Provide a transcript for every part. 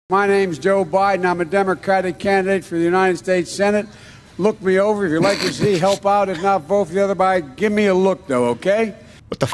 My name's Joe Biden. I'm a Democratic candidate for the United States Senate. Look me over. If you'd like to see, help out. If not, vote for the other guy. Give me a look, though, okay? What the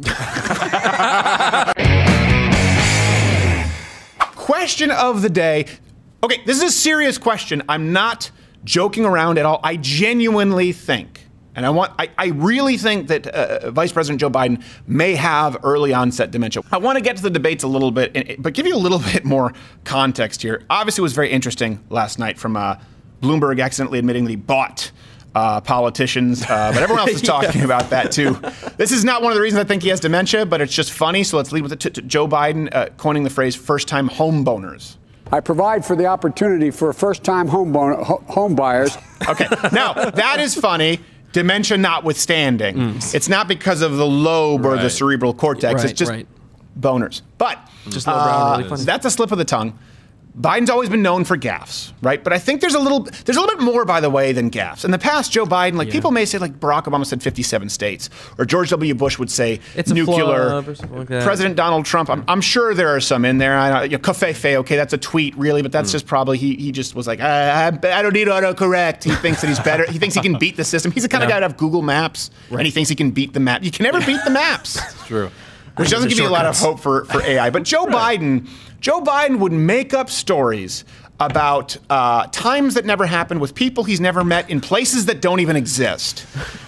Question of the day. Okay, this is a serious question. I'm not joking around at all. I genuinely think, and I really think that Vice President Joe Biden may have early onset dementia. I want to get to the debates a little bit, but give you a little bit more context here. Obviously, it was very interesting last night from Bloomberg accidentally admitting that he bought politicians, but everyone else is talking about that too. This is not one of the reasons I think he has dementia, but it's just funny. So let's lead with it to Joe Biden coining the phrase "first-time home boners." I provide for the opportunity for first-time home buyers. Okay, now that is funny. Dementia notwithstanding, it's not because of the lobe or the cerebral cortex. It's just boners. But just really funny. That's a slip of the tongue. Biden's always been known for gaffes, right? But I think there's a little bit more, by the way, than gaffes. In the past, Joe Biden, people may say, like Barack Obama said 57 states, or George W. Bush would say it's nuclear. Like that. President Donald Trump, I'm sure there are some in there. Covfefe, okay, that's a tweet, really, but that's just probably, he just was like, I don't need autocorrect. He thinks that he's better. He thinks he can beat the system. He's the kind of guy to have Google Maps, and he thinks he can beat the map. You can never beat the maps. That's true. Which doesn't give you a lot of hope for AI. But Joe Biden would make up stories about times that never happened with people he's never met in places that don't even exist.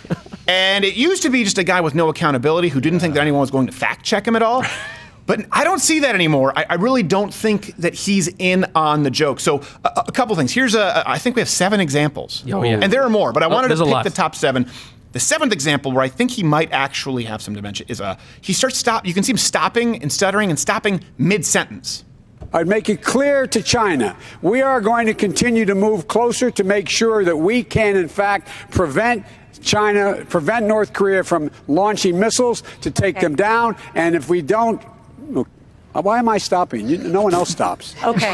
And it used to be just a guy with no accountability who didn't think that anyone was going to fact check him at all. But I don't see that anymore. I really don't think that he's in on the joke. So a couple things. Here's I think we have 7 examples. Oh, yeah. And there are more, but I wanted to pick lot. the top 7. The 7th example where I think he might actually have some dementia is he starts you can see him stopping and stuttering and stopping mid-sentence. I'd make it clear to China, we are going to continue to move closer to make sure that we can, in fact, prevent North Korea from launching missiles to take them down. And if we don't, look, why am I stopping? No one else stops. Okay.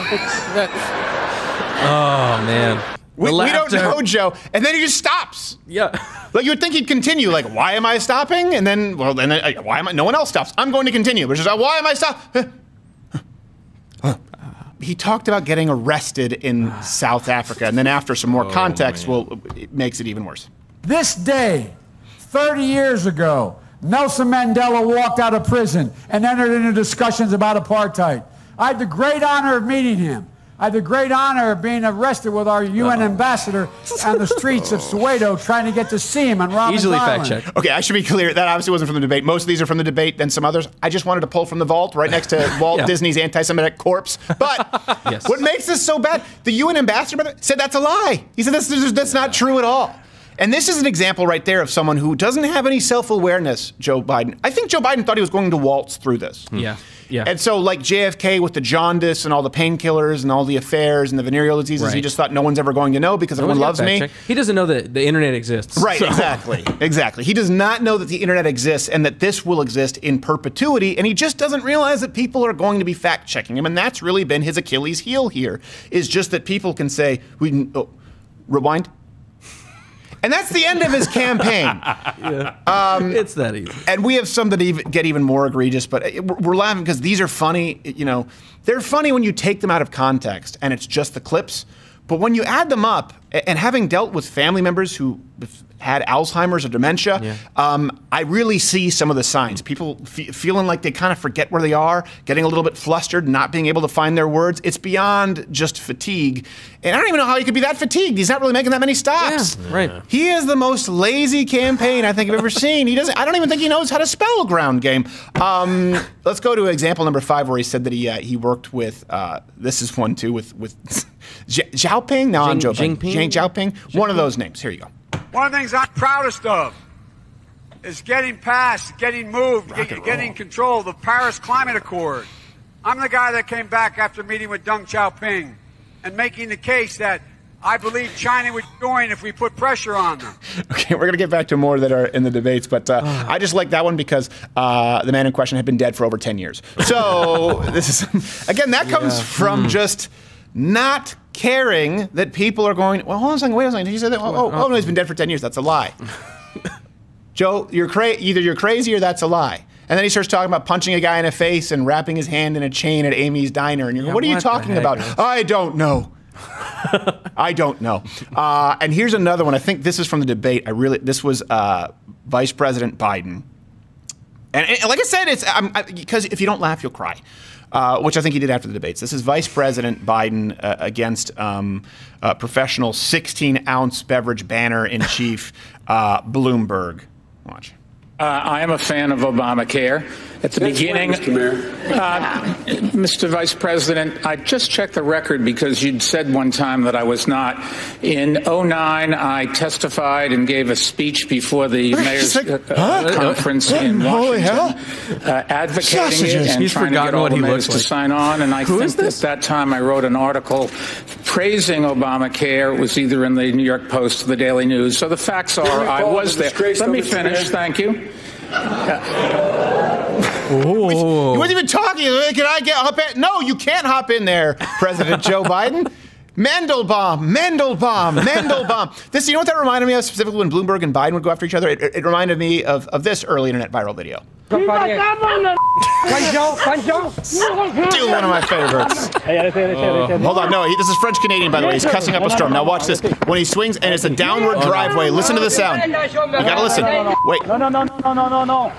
Oh, man. We don't know, Joe. And then he just stops. Yeah. Like you would think he'd continue. Like, why am I stopping? And then, why am I? No one else stops. I'm going to continue. Which is, why am I stopping? He talked about getting arrested in South Africa, and then after some more context, it makes it even worse. This day, 30 years ago, Nelson Mandela walked out of prison and entered into discussions about apartheid. I had the great honor of meeting him. I had the great honor of being arrested with our UN ambassador on the streets of Soweto trying to get to see him on Robben Easily Island. fact check. Okay, I should be clear. That obviously wasn't from the debate. Most of these are from the debate, then some others. I just wanted to pull from the vault right next to Walt Disney's anti-Semitic corpse. But what makes this so bad, the UN ambassador said that's a lie. He said that's not true at all. And this is an example right there of someone who doesn't have any self-awareness, Joe Biden. I think Joe Biden thought he was going to waltz through this. Yeah. Yeah. And so, like JFK with the jaundice and all the painkillers and all the affairs and the venereal diseases, he just thought no one's ever going to know because everyone loves me. Check. He doesn't know that the internet exists. Right, exactly. He does not know that the internet exists and that this will exist in perpetuity, and he just doesn't realize that people are going to be fact-checking him, and that's really been his Achilles heel here, is just that people can say, rewind? And that's the end of his campaign. It's that easy. And we have some that get even more egregious, but we're laughing because these are funny. They're funny when you take them out of context and it's just the clips. But when you add them up, and having dealt with family members who had Alzheimer's or dementia, I really see some of the signs. People feeling like they kind of forget where they are, getting a little bit flustered, not being able to find their words. It's beyond just fatigue. And I don't even know how he could be that fatigued. He's not really making that many stops. Yeah, right. He is the most lazy campaign I think I've ever seen. I don't even think he knows how to spell ground game. Let's go to example number 5 where he said that he worked with, this is one too, with Xiaoping? No, I'm joking. Xiaoping? One of those names. Here you go. One of the things I'm proudest of is getting moved, getting control of the Paris Climate Accord. I'm the guy that came back after meeting with Deng Xiaoping and making the case that I believe China would join if we put pressure on them. Okay, we're going to get back to more that are in the debates, but I just like that one because the man in question had been dead for over 10 years. So this is, again, that comes from just not caring that people are going, well, hold on a second, wait a second, did you say that? Oh, no, he's been dead for 10 years. That's a lie. Joe, either you're crazy or that's a lie. And then he starts talking about punching a guy in the face and wrapping his hand in a chain at Amy's Diner. And you're what are you talking about? I don't know. I don't know. And here's another one. I think this is from the debate. This was Vice President Biden. And like I said, it's because if you don't laugh, you'll cry, which I think he did after the debates. This is Vice President Biden against professional 16-ounce beverage banner-in-chief Bloomberg. Watch. I am a fan of Obamacare. At the beginning, Mr. Mayor. Mr. Vice President, I just checked the record because you'd said one time that I was not. In 2009, I testified and gave a speech before the mayor's conference in Washington, advocating it and trying to get all the mayors to sign on. And I think at that time I wrote an article praising Obamacare. It was either in the New York Post or the Daily News. So the facts are I was there. Let me finish. Thank you. You wasn't even talking. Can I get up in? No, you can't hop in there, President Joe Biden. Mandelbaum. This, you know what that reminded me of specifically when Bloomberg and Biden would go after each other? It reminded me of this early internet viral video. Still one of my favorites. Hold on, no, this is French-Canadian, by the way. He's cussing up a storm. Now watch this. When he swings, and it's a downward driveway. Listen to the sound. You gotta listen. Wait. No.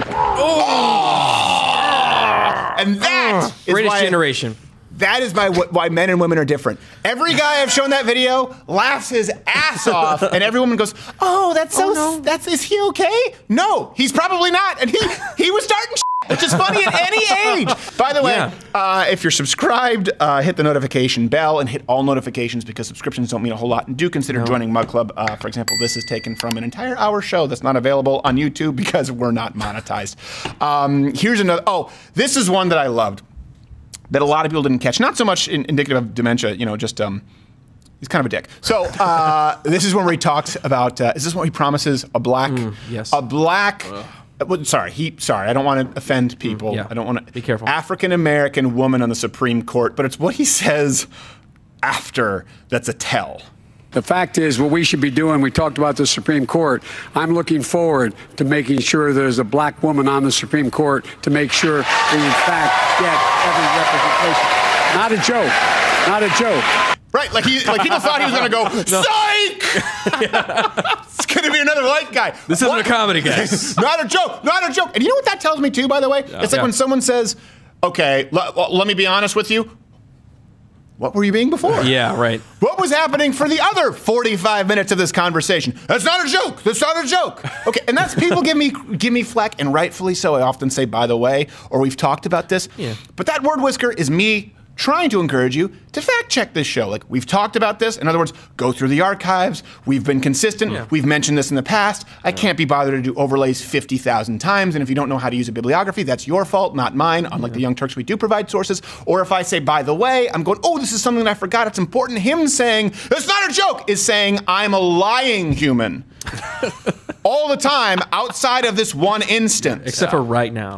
Oh! And that is greatest generation. That is why men and women are different. Every guy I've shown that video laughs his ass off, and every woman goes, "Oh, that's so. Oh, no. Is he okay? No, he's probably not." And he was starting, which is funny at any age. By the way, if you're subscribed, hit the notification bell and hit all notifications because subscriptions don't mean a whole lot. And do consider joining Mug Club. For example, this is taken from an entire hour show that's not available on YouTube because we're not monetized. Here's another. Oh, this is one that I loved, that a lot of people didn't catch. Not so much indicative of dementia, just he's kind of a dick. So this is where he talks about, is this what he promises? A black, yes. A black, sorry, I don't want to offend people. I don't want to. Be careful. African-American woman on the Supreme Court, but it's what he says after that's a tell. The fact is, what we should be doing, we talked about the Supreme Court. I'm looking forward to making sure there's a black woman on the Supreme Court to make sure we, in fact, get every representation. Not a joke. Right, like people thought he was going to go, psych! It's going to be another white guy. This isn't a comedy, guys. Not a joke. And you know what that tells me, too, by the way? It's like when someone says, okay, let me be honest with you. What were you being before? Yeah, right. What was happening for the other 45 minutes of this conversation? That's not a joke. That's not a joke. Okay, and that's people give me flack, and rightfully so. I often say, by the way, or we've talked about this. Yeah. But that word whisker is me trying to encourage you to fact check this show. Like, we've talked about this. In other words, go through the archives. We've been consistent. Yeah. We've mentioned this in the past. I can't be bothered to do overlays 50,000 times. And if you don't know how to use a bibliography, that's your fault, not mine. Unlike the Young Turks, we do provide sources. Or if I say, by the way, I'm going, oh, this is something that I forgot. It's important. Him saying, it's not a joke, is saying I'm a lying human. All the time, outside of this one instance. Except for right now.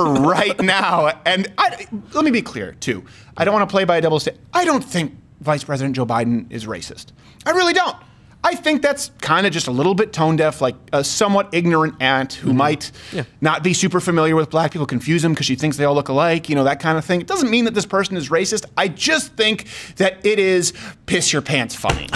And let me be clear, too. I don't want to play by a double standard. I don't think Vice President Joe Biden is racist. I really don't. I think that's kind of just a little bit tone deaf, like a somewhat ignorant aunt who might not be super familiar with black people, confuse them because she thinks they all look alike, that kind of thing. It doesn't mean that this person is racist. I just think that it is piss your pants funny.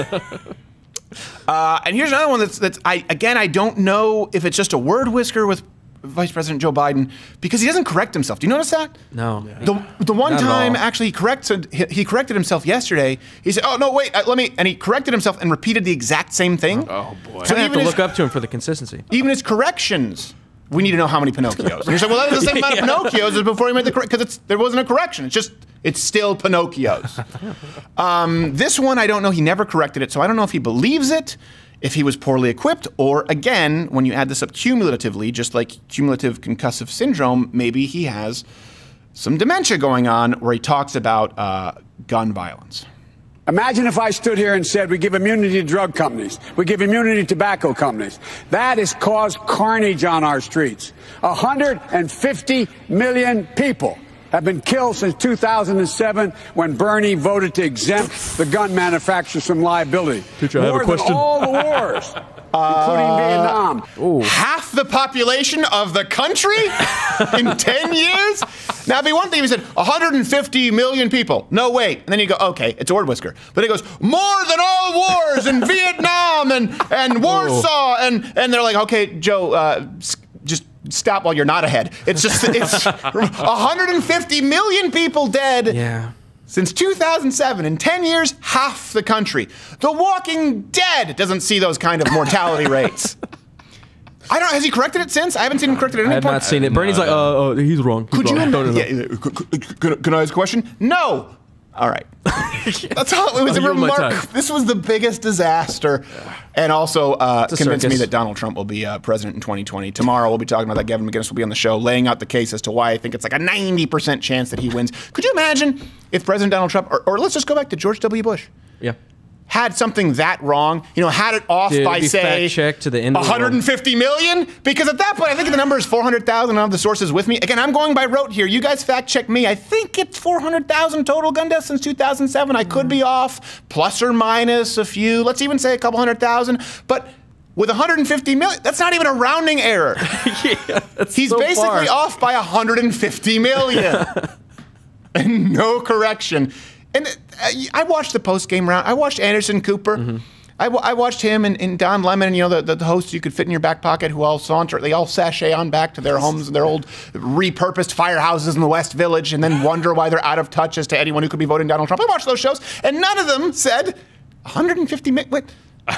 And here's another one that's I don't know if it's just a word whisker with Vice President Joe Biden because he doesn't correct himself. Do you notice that? No. The one time actually he corrected himself yesterday. He said, "Oh no, wait, and he corrected himself and repeated the exact same thing." Oh boy. So I have to look up to him for the consistency. Even his corrections. We need to know how many Pinocchios. And you're saying, well, that was the same amount of Pinocchios as before he made the correction, because there wasn't a correction. It's still Pinocchios. This one, I don't know. He never corrected it, so I don't know if he believes it, if he was poorly equipped, or again, when you add this up cumulatively, just like cumulative concussive syndrome, maybe he has some dementia going on where he talks about gun violence. Imagine if I stood here and said we give immunity to drug companies, we give immunity to tobacco companies. That has caused carnage on our streets. 150 million people have been killed since 2007 when Bernie voted to exempt the gun manufacturers from liability. Teacher, I have a question. Than all the wars, including Vietnam. Ooh. Half the population of the country in 10 years? Now, it'd be one thing if he said 150 million people. No, wait. And then you go, okay, it's a word whisker. But it goes, more than all wars in Vietnam and Warsaw. And they're like, okay, Joe, just stop while you're not ahead. It's 150 million people dead. Yeah. Since 2007, in 10 years, half the country. The Walking Dead doesn't see those kind of mortality rates. I don't. Has he corrected it since? I haven't seen him corrected it at any point. I have not seen it. Bernie's like, oh, he's wrong. Could you? No. Yeah, can I ask a question? No. All right. That's all. It was a remark. This was the biggest disaster, and also convinced me that Donald Trump will be president in 2020. Tomorrow we'll be talking about that. Gavin McInnes will be on the show, laying out the case as to why I think it's like a 90% chance that he wins. Could you imagine if President Donald Trump, or let's just go back to George W. Bush, had something that wrong, had it off by, say, to the end 150 million? Because at that point, I think the number is 400,000. I don't have the sources with me. Again, I'm going by rote here. You guys fact check me. I think it's 400,000 total gun deaths since 2007. I could be off, plus or minus a few. Let's even say a couple 100,000. But with 150 million, that's not even a rounding error. He's so basically off by 150 million. And no correction. And I watched the post-game round. I watched Anderson Cooper. Mm-hmm. I watched him and Don Lemon, and the hosts you could fit in your back pocket who all saunter. They all sashay on back to their homes, their old repurposed firehouses in the West Village, and then wonder why they're out of touch as to anyone who could be voting Donald Trump. I watched those shows, and none of them said 150 million. Wait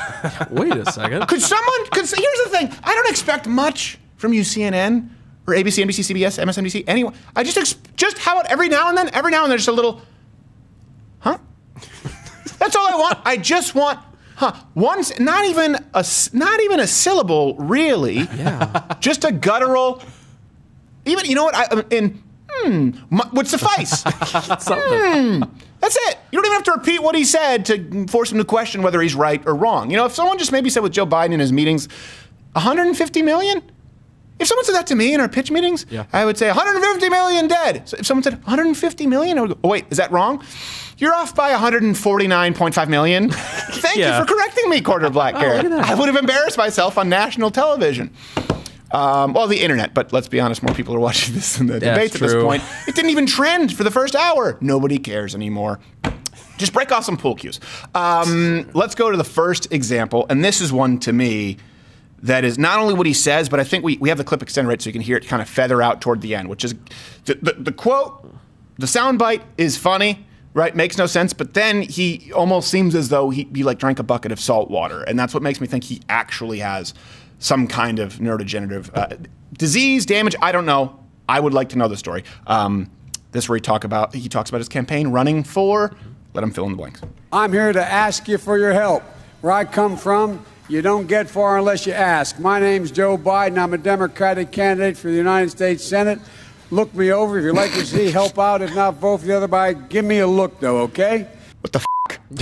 a second. Here's the thing. I don't expect much from you, CNN, or ABC, NBC, CBS, MSNBC, anyone. I just how about every now and then just a little, huh? That's all I want. I just want, huh? Once, not even a syllable, really. Yeah. Just a guttural. Even, you know what? Would suffice. That's it. You don't even have to repeat what he said to force him to question whether he's right or wrong. If someone just maybe said with Joe Biden in his meetings, 150 million. If someone said that to me in our pitch meetings, I would say 150 million dead. So if someone said 150 million, I would go, oh, wait, is that wrong? You're off by 149.5 million. Thank you for correcting me, Quarter Black Carrot. I would have embarrassed myself on national television. Well, the internet, but let's be honest, more people are watching this than the debates at this point. It didn't even trend for the first hour. Nobody cares anymore. Just break off some pool cues. Let's go to the first example, and this is one to me that is not only what he says, but I think we have the clip extended right so you can hear it kind of feather out toward the end, which is the quote, the soundbite is funny, right? Makes no sense, but then he almost seems as though he like drank a bucket of salt water, and that's what makes me think he actually has some kind of neurodegenerative disease, damage. I don't know. I would like to know the story. This is where he talks about his campaign running for. Let him fill in the blanks. I'm here to ask you for your help. Where I come from, you don't get far unless you ask. My name's Joe Biden. I'm a Democratic candidate for the United States Senate. Look me over if you'd like to see help out. If not, vote for the other guy. Give me a look, though, okay? What the f***?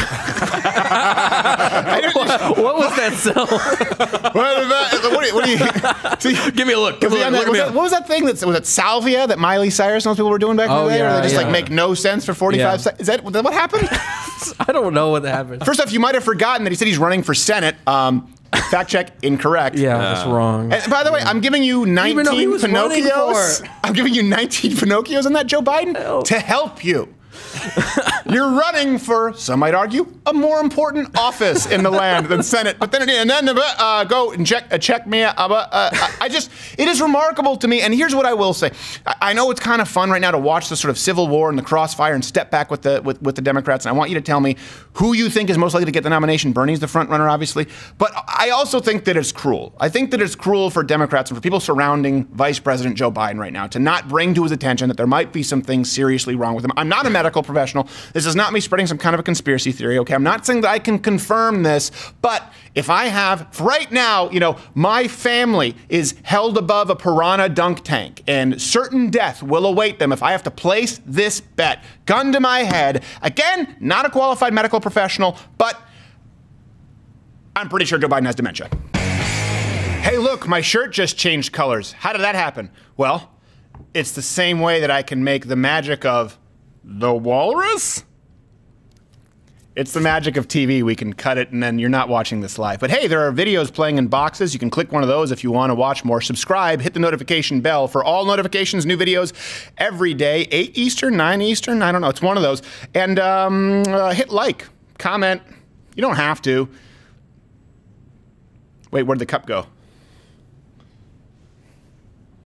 What was that sound? What do you give me a look. What was that thing? Was it salvia that Miley Cyrus and those people were doing back in the day? Where they just make no sense for 45 seconds? Is that what happened? I don't know what happened. First off, you might have forgotten that he said he's running for Senate. Fact check, incorrect. Yeah, that's wrong. And by the way, I'm giving you 19 Pinocchios. I'm giving you 19 Pinocchios on that, Joe Biden, to help you. You're running for, some might argue, a more important office in the land than Senate. But then, go and check me out. It is remarkable to me. And here's what I will say. I know it's kind of fun right now to watch the sort of civil war and the crossfire and step back with the Democrats. And I want you to tell me who you think is most likely to get the nomination. Bernie's the front runner, obviously. But I also think that it's cruel. I think that it's cruel for Democrats and for people surrounding Vice President Joe Biden right now to not bring to his attention that there might be some things seriously wrong with him. I'm not a medical professional. This is not me spreading some kind of a conspiracy theory, okay? I'm not saying that I can confirm this, but if I have, right now, my family is held above a piranha dunk tank, and certain death will await them if I have to place this bet. Gun to my head. Again, not a qualified medical professional, but I'm pretty sure Joe Biden has dementia. Hey, look, my shirt just changed colors. How did that happen? Well, it's the same way that I can make the magic of the walrus. It's the magic of TV. We can cut it and then you're not watching this live. But hey, there are videos playing in boxes. You can click one of those if you want to watch more. Subscribe, hit the notification bell for all notifications, new videos every day, 8 Eastern, 9 Eastern, I don't know. It's one of those. And hit like, comment. You don't have to. Wait, where'd the cup go?